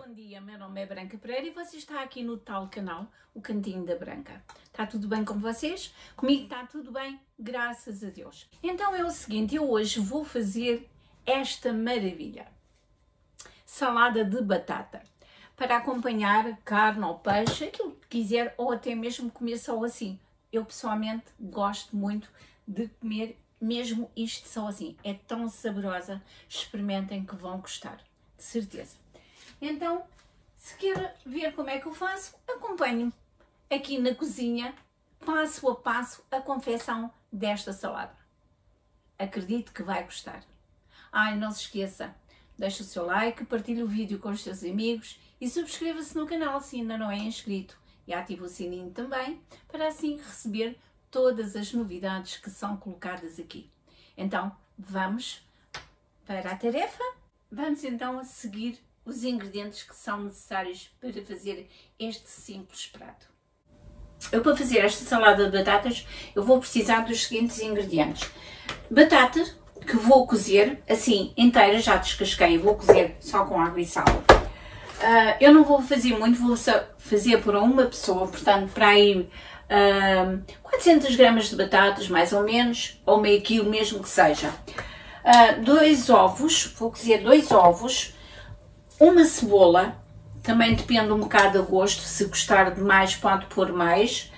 bom dia, meu nome é Branca Pereira e você está aqui no tal canal, o Cantinho da Branca. Está tudo bem com vocês? Comigo está tudo bem, graças a Deus. Então é o seguinte, eu hoje vou fazer esta maravilha. Salada de batata. Para acompanhar carne ou peixe, aquilo que quiser, ou até mesmo comer só assim. Eu pessoalmente gosto muito de comer mesmo isto só assim. É tão saborosa, experimentem que vão gostar, de certeza. Então, se quer ver como é que eu faço, acompanhe-me aqui na cozinha, passo a passo, a confecção desta salada. Acredito que vai gostar. E não se esqueça, deixe o seu like, partilhe o vídeo com os seus amigos e subscreva-se no canal se ainda não é inscrito. E ative o sininho também, para assim receber todas as novidades que são colocadas aqui. Então, vamos para a tarefa? Vamos então a seguir os ingredientes que são necessários para fazer este simples prato. Eu, para fazer esta salada de batatas, eu vou precisar dos seguintes ingredientes. Batata, que vou cozer assim inteira, já descasquei e vou cozer só com água e sal. Eu não vou fazer muito, vou fazer por uma pessoa, portanto para aí 400 gramas de batatas, mais ou menos, ou meio quilo mesmo que seja. 2 ovos, vou cozer 2 ovos, uma cebola, também depende um bocado do gosto, se gostar de mais pode pôr mais,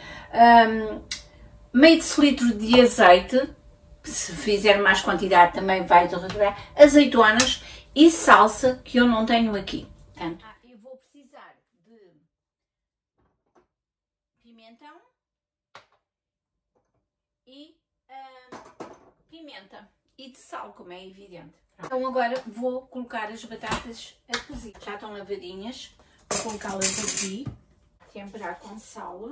meio decilitro de azeite, se fizer mais quantidade também vai derreter, azeitonas e salsa que eu não tenho aqui. Portanto, eu vou precisar de pimentão e pimenta e de sal, como é evidente. Então agora vou colocar as batatas a cozer. Já estão lavadinhas, vou colocá-las aqui, temperar com sal.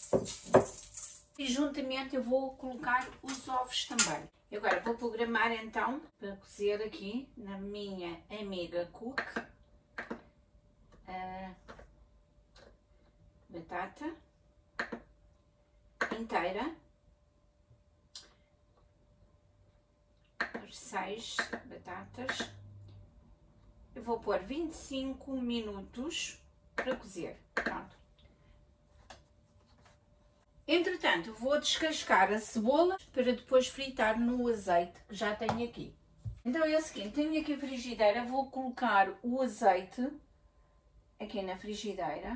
E juntamente eu vou colocar os ovos também. E agora vou programar então para cozer aqui na minha amiga Cook a batata inteira. 6 batatas. Eu vou pôr 25 minutos para cozer. Pronto. Entretanto, vou descascar a cebola para depois fritar no azeite que já tenho aqui. Então é o seguinte, tenho aqui a frigideira, vou colocar o azeite aqui na frigideira.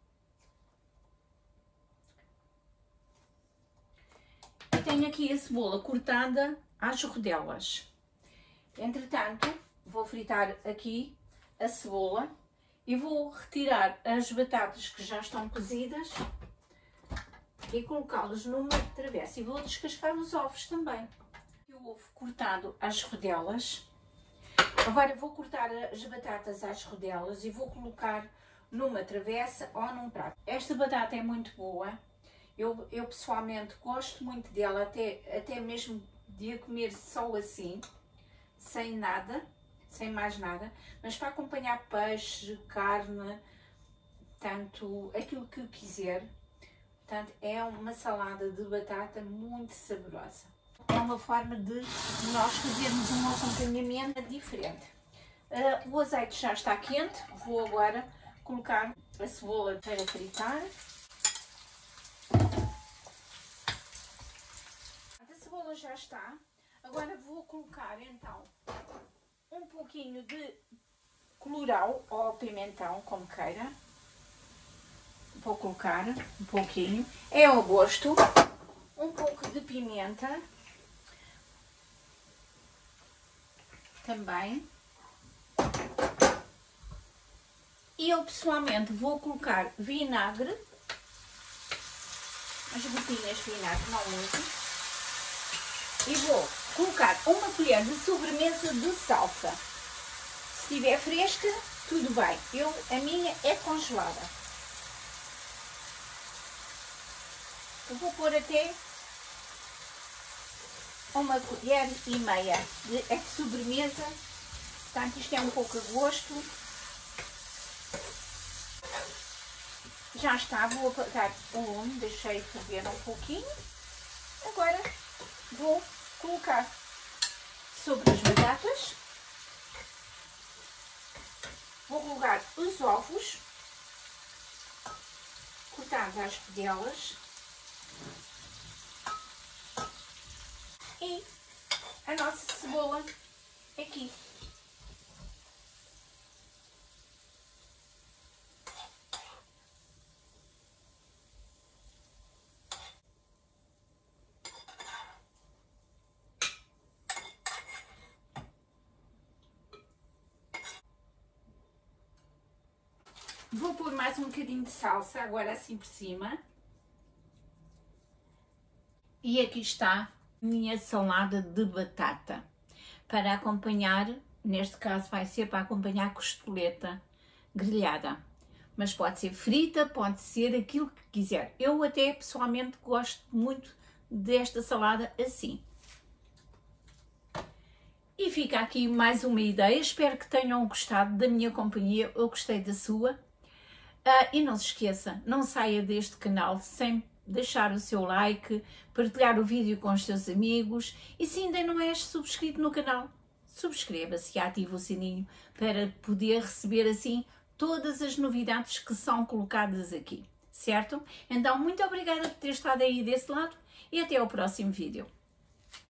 E tenho aqui a cebola cortada às rodelas. Entretanto, vou fritar aqui a cebola e vou retirar as batatas que já estão cozidas e colocá-las numa travessa. E vou descascar os ovos também. O ovo cortado às rodelas. Agora vou cortar as batatas às rodelas e vou colocar numa travessa ou num prato. Esta batata é muito boa. Eu pessoalmente gosto muito dela, até mesmo de a comer só assim, sem nada, sem mais nada, mas para acompanhar peixe, carne, tanto aquilo que quiser. Portanto, é uma salada de batata muito saborosa. É uma forma de nós fazermos um acompanhamento diferente. O azeite já está quente, vou agora colocar a cebola para fritar. A cebola já está. Agora vou colocar então um pouquinho de colorau ou pimentão, como queira. Vou colocar um pouquinho, é ao gosto, um pouco de pimenta também. E eu pessoalmente vou colocar vinagre, as gotinhas de vinagre, não muito. E vou colocar uma colher de sobremesa de salsa. Se estiver fresca, tudo bem. A minha é congelada. Eu vou pôr até uma colher e meia de sobremesa. Portanto, isto é um pouco a gosto. Já está, vou apagar o lume, deixei ferver um pouquinho. Agora vou colocar sobre as batatas. Vou colocar os ovos cortados às rodelas e a nossa cebola aqui. Vou pôr mais um bocadinho de salsa, agora assim por cima. E aqui está a minha salada de batata. Para acompanhar, neste caso vai ser para acompanhar costeleta grelhada. Mas pode ser frita, pode ser aquilo que quiser. Eu até pessoalmente gosto muito desta salada assim. E fica aqui mais uma ideia. Espero que tenham gostado da minha companhia. Eu gostei da sua. E não se esqueça, não saia deste canal sem deixar o seu like, partilhar o vídeo com os seus amigos e se ainda não és subscrito no canal, subscreva-se e ative o sininho para poder receber assim todas as novidades que são colocadas aqui, certo? Então, muito obrigada por ter estado aí desse lado e até ao próximo vídeo.